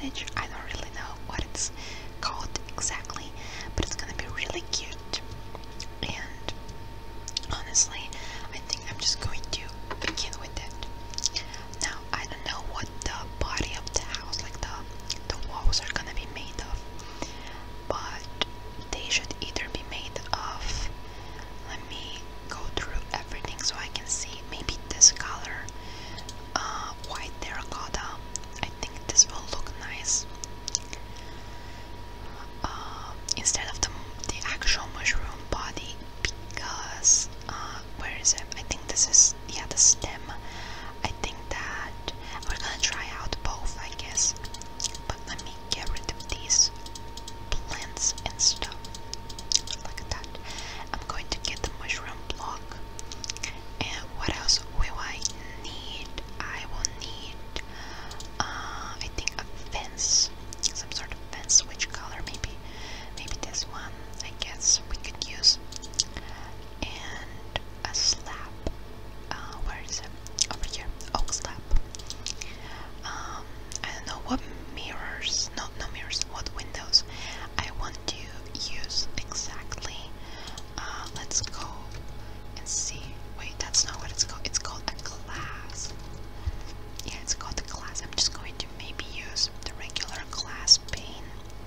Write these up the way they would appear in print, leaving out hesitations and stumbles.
cottage. I don't really know what it's called exactly, but it's gonna be really cute. And honestly, I think I'm just going to begin with it. Now, I don't know what the body of the house, like the walls, are gonna be made of, but they should either be made of, let me go through everything so I can see, maybe this color, white terracotta. I think this will look nice. Instead of the actual mushroom body, because where is it? I think this is, yeah, the stem. I think that we're gonna try out both, I guess. But let me get rid of these plants and stuff like that. I'm going to get the mushroom block. And what else will I need? I will need, I think, a fence, some sort of fence. Which color? Maybe this one. I guess we could use. And a slab. Where is it? Over here. Oak slab. I don't know what mirrors. No mirrors. What windows I want to use exactly. Let's go and see. Wait, that's not what it's called. It's called a glass. Yeah, it's called a glass. I'm just going to maybe use the regular glass pane.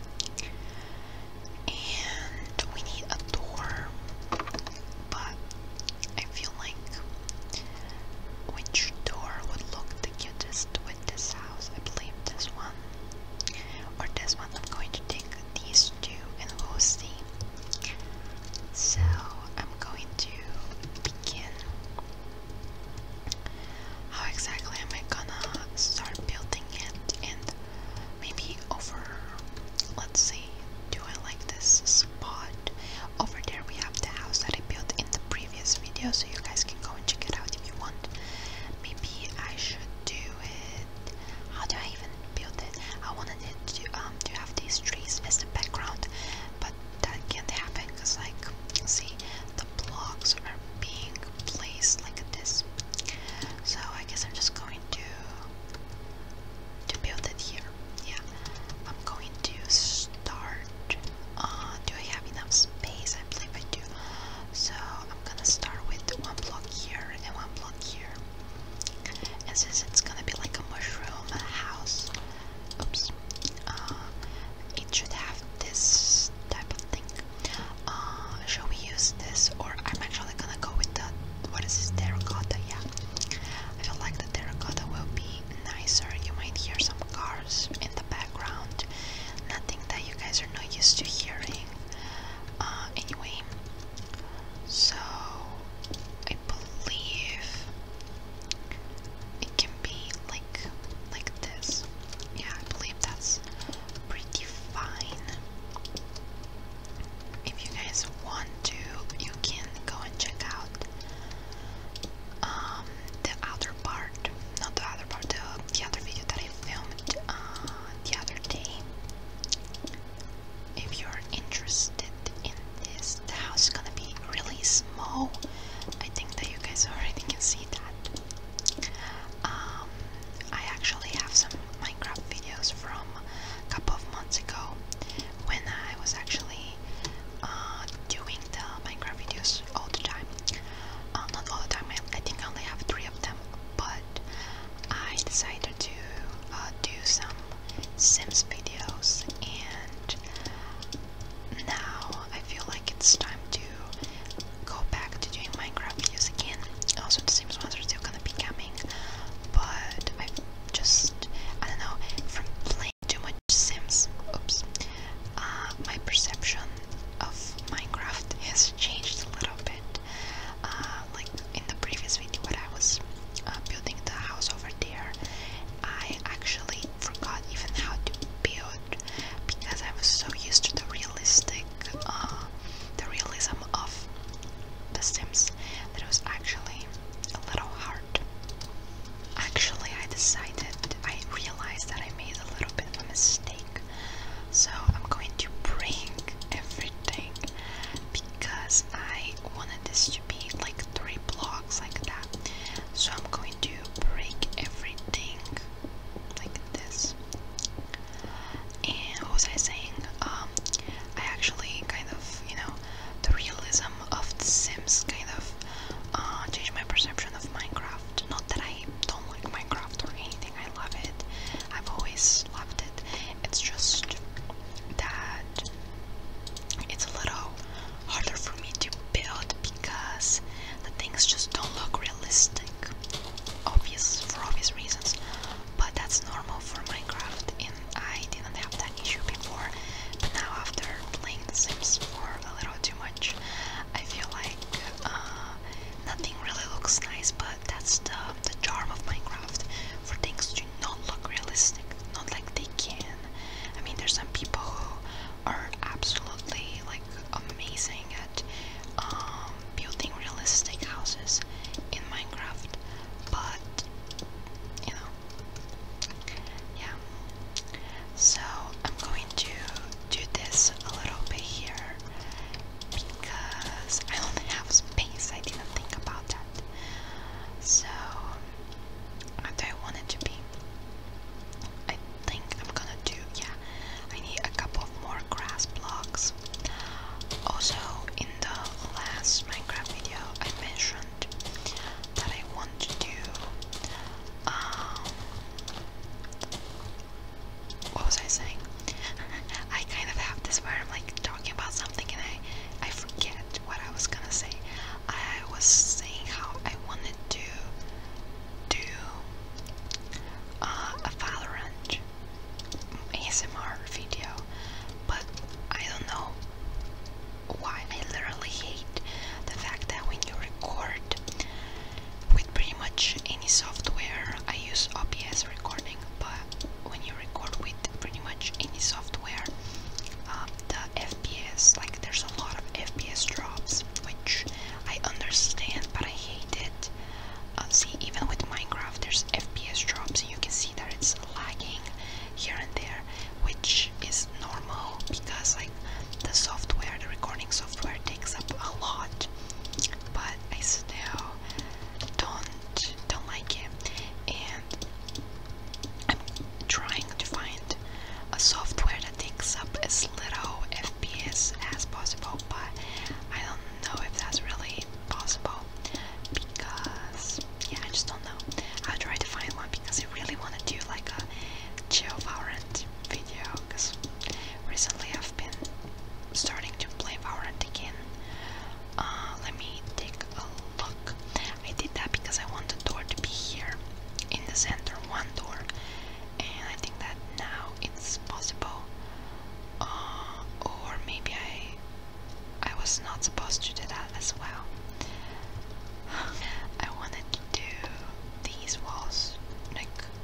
And we need a door. But I feel like which door would look the cutest with this house? I believe this one. always loved it. It's just that it's a little harder for me to build because the things just don't look realistic. For obvious reasons, but that's normal for Minecraft, and I didn't have that issue before. But now, after playing The Sims for a little too much, I feel like nothing really looks nice. But that's the charm of Minecraft, for things to not look realistic, not like they can. I mean, there's some people who are absolutely like amazing at building realistic houses in Minecraft, but you know, yeah. So I'm going to do this a little bit here because I don't have space. I didn't think about that. So what do I want it to be? I think I'm gonna do, yeah, I need a couple of more grass blocks. Also, in the last Minecraft video, I mentioned that I want to do, what was I saying? I kind of have this where I'm like talking about something and I forget what I was gonna say. I was saying how I wanted to do a Valorant ASMR video, but I don't know why. I literally hate the fact that when you record with pretty much any software, I use OBS recording, but when you record with pretty much any software, the FPS, like there's a lot of FPS drops, which I understand, but I hate it. See, even with Minecraft, there's FPS drops, and you can see that it's lagging here and there, which is normal because like the software, the recording software takes up a lot, but I still don't like it, and I'm trying to find a software that takes up as little FPS as possible, but I don't know if that's really possible because, yeah, I just don't know. I'll try to find one because I really want to do like a chill Valorant video, because recently I've been starting to play Valorant again. Let me take a look. I did that because I want the door to be here in the center, one door, and I think that now it's possible. Or maybe I was not supposed to do that as well. I wanted to do these walls like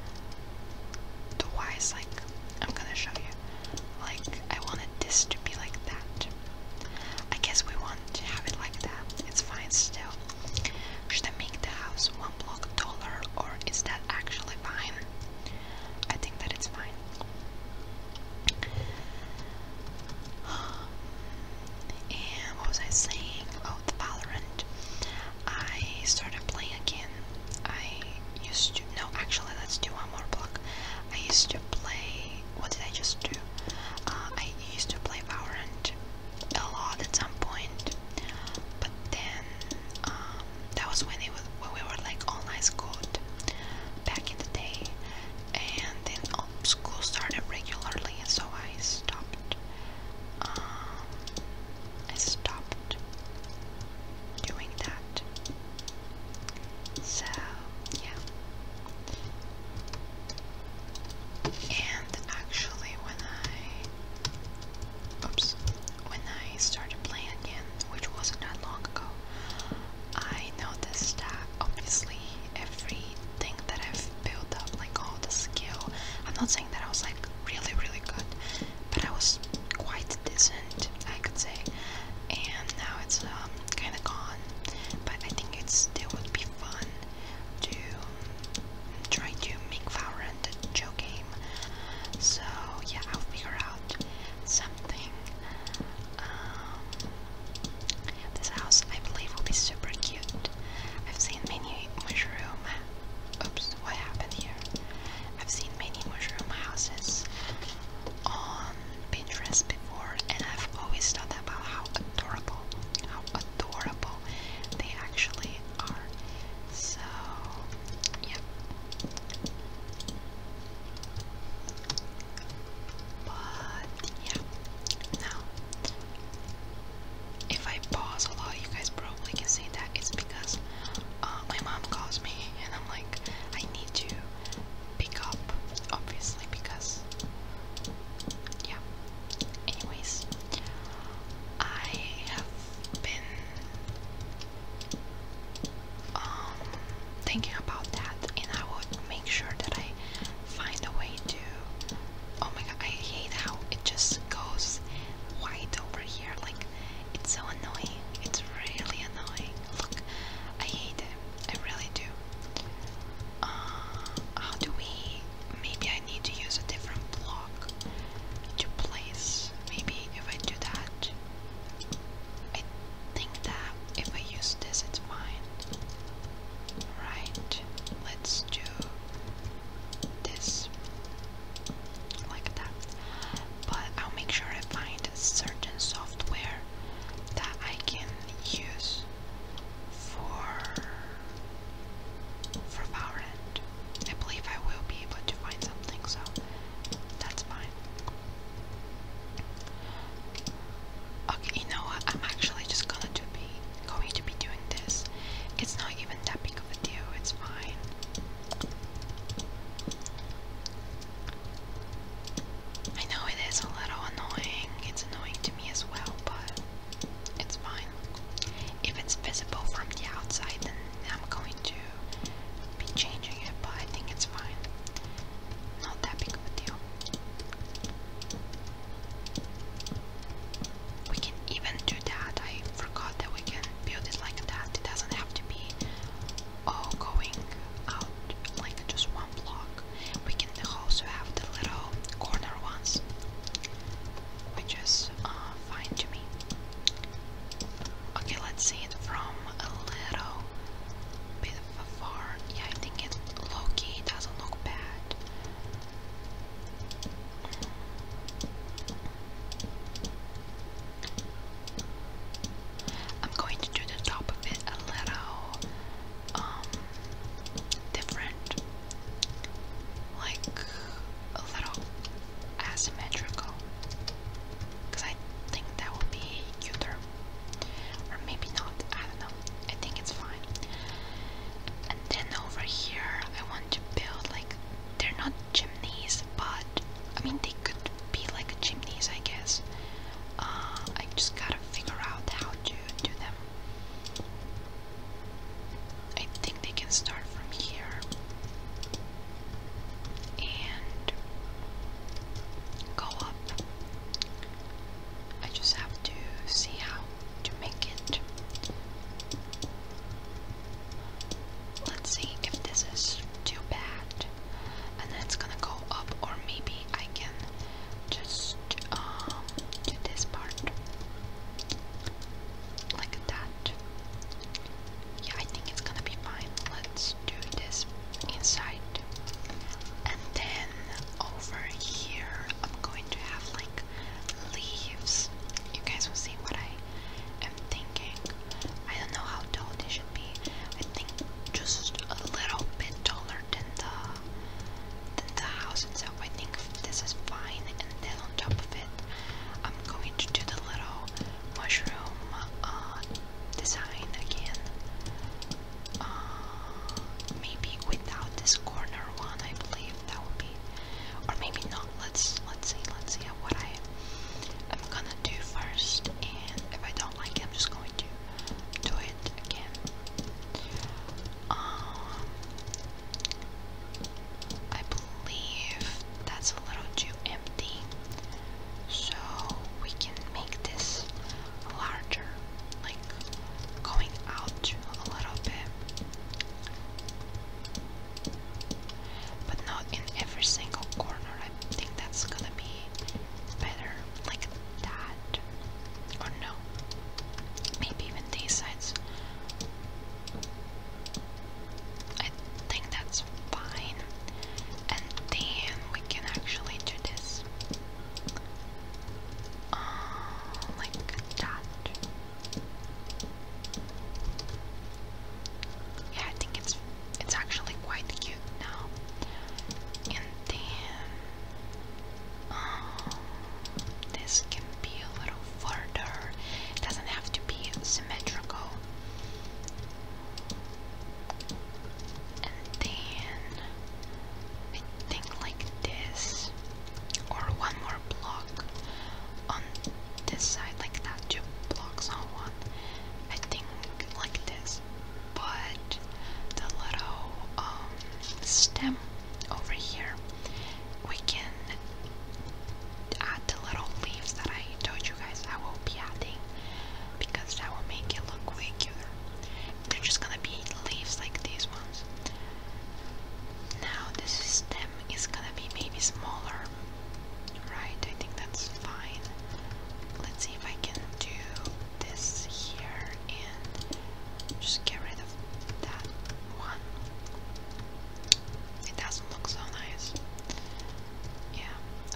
twice, like I'm gonna show you. Like I wanted this to be like that. I guess we want to have it like that. It's fine still. Should I make the house one block taller, or is that actually fine? I think that it's fine. And what was I saying? Oh, the Valorant. I started playing again. I used to, no, actually let's do one more block. I used to play, what did I just do? I used to play Valorant a lot at some point, but then that was when when we were like online school back in the day, and then school started regularly, and so I stopped. I stopped doing that. So yeah.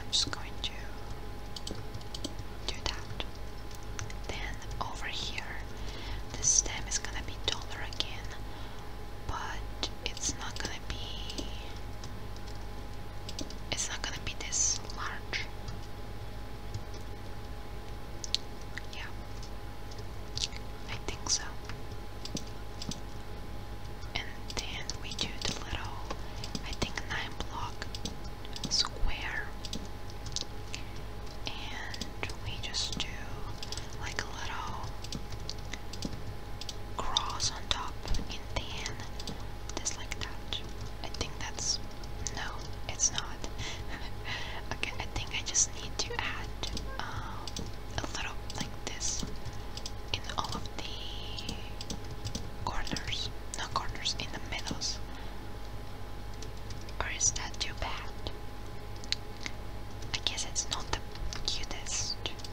just going to do that. Then over here, the stem is gonna be taller again, but it's not gonna be this large. Yeah, I think so. And then we do the little, I think 9-block square, and we just do like a little cross on top, and then just like that. I think that's, no, it's not. Okay, I think I just need to add a little like this in all of the corners, not corners, in the middles. Or is that too bad? I guess it's not the cutest.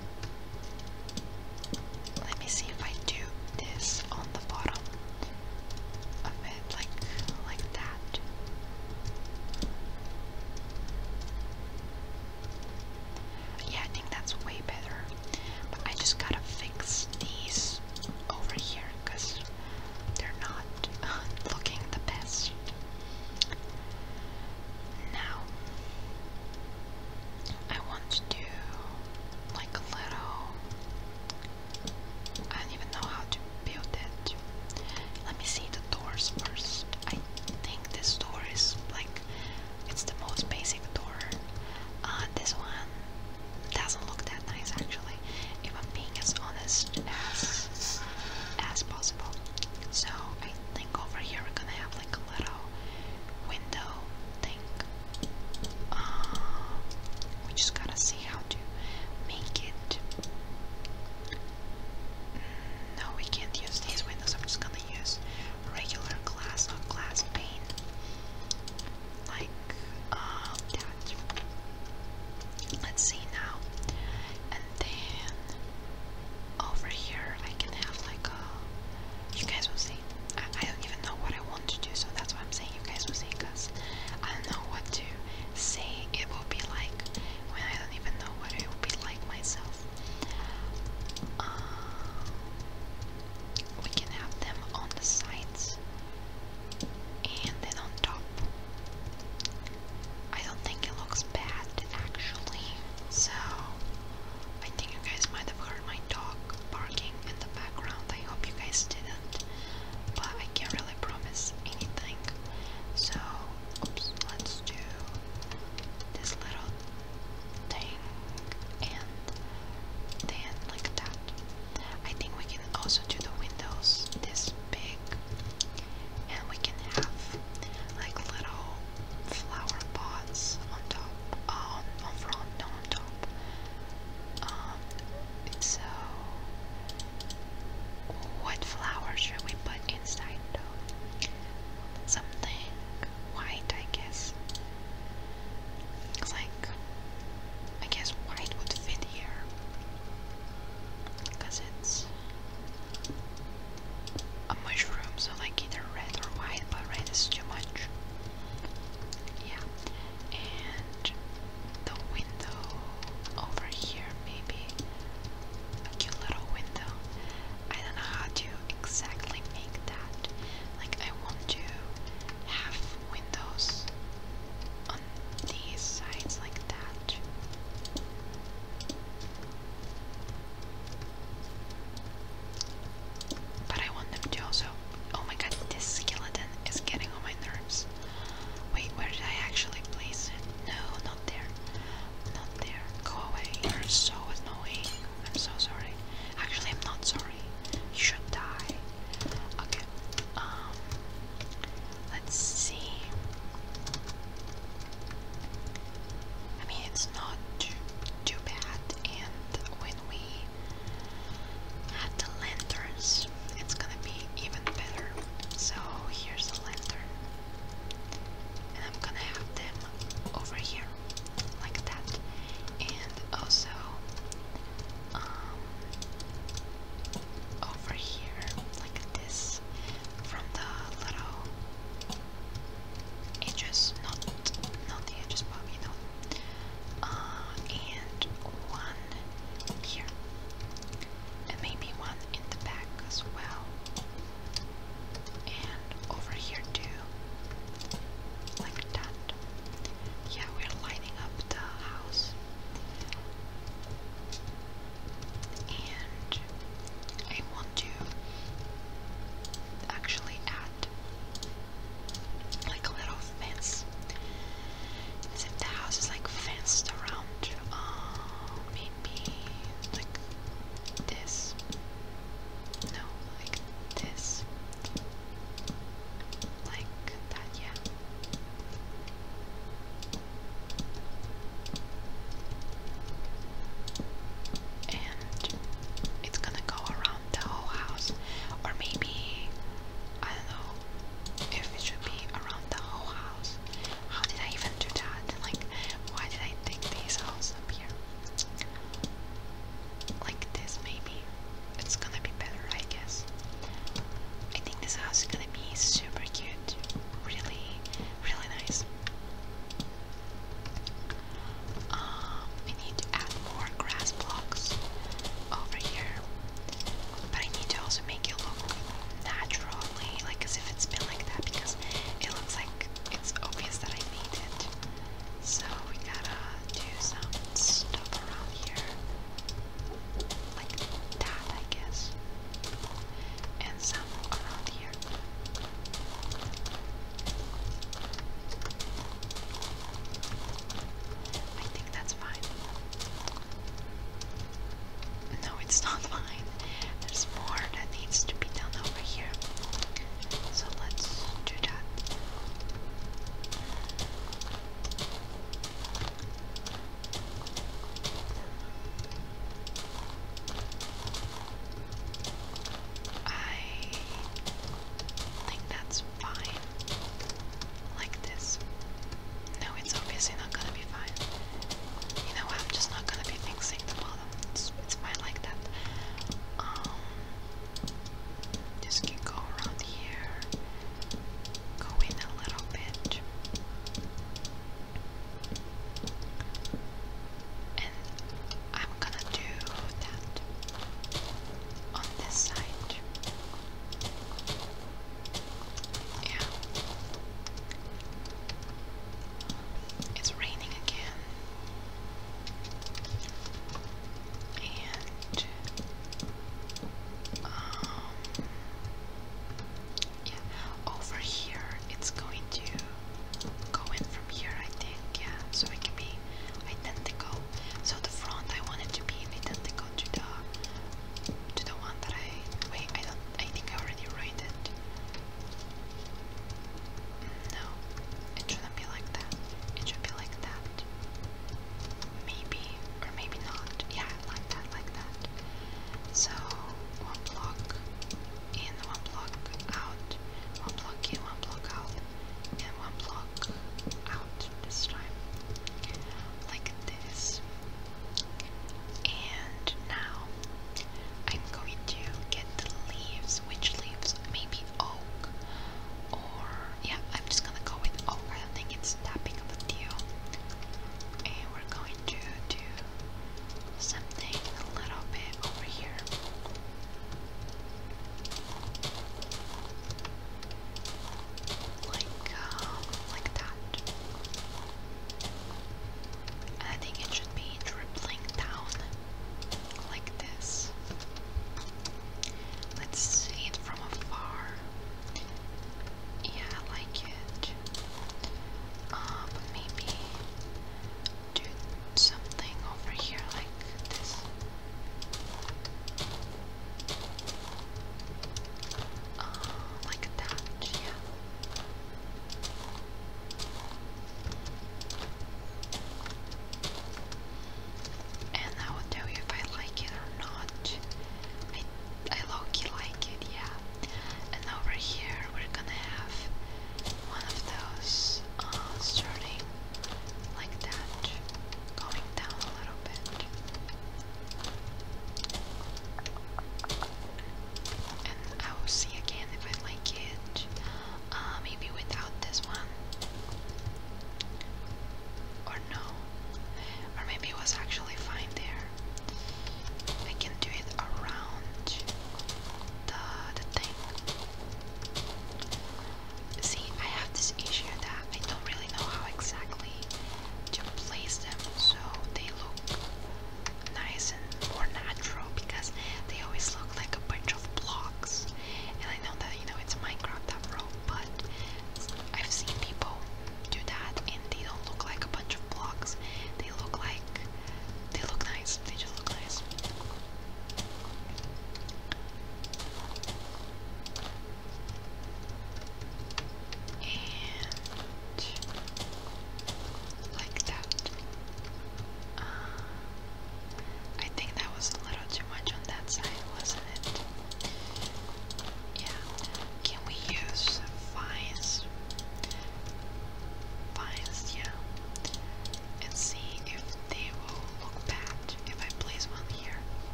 Let me see if I do this on the bottom of it, like that. Yeah, I think that's way better. But I just gotta fix these over here because they're not looking the best. Now, I want to do like a little, I don't even know how to build it. Let me see the doors first. I think this door is like, it's the most basic door. This one doesn't look that nice actually, if I'm being as honest as possible. So I think over here we're gonna have like a little window thing. We just gotta see how to make it. No, we can't use these windows. I'm just gonna use regular glass, not glass pane. Like that. Let's see now. And then over here I can have like a, you guys will see. I don't even know what I want to do, so that's why I'm saying you guys will see, because I don't know what to say it will be like when I don't even know what it will be like myself. We can have them on the sides and then on top. I don't think it looks bad actually. So I think you guys might have heard my dog barking in the background. I hope you guys didn't, but I can't really promise anything. So, oops, let's do this little thing and then like that. I think we can also do the windows this big, and we can have like little flower pots on top, on front, not on top. So what flower should we put inside though? Something white, I guess. It's like, I guess white would fit here because it's a mushroom, so like either red or white, but red is too much. Yeah, and the window over here, maybe a cute little window. I don't know how to exactly make that. Like I want to have windows on these sides like that. But I want them to also, oh my god, this skeleton is getting on my nerves. Wait, where did I actually place it? No, not there. Not there. Go away. You're so annoying. I'm so sorry. Actually, I'm not sorry. You should die. Okay. Let's see. I mean, it's not too bad, and when we add the lanterns, it's gonna be even better. So here's the lantern, and I'm gonna have them over here like that, and also over here like this from the little edges, not the edges, but you know,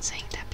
not saying that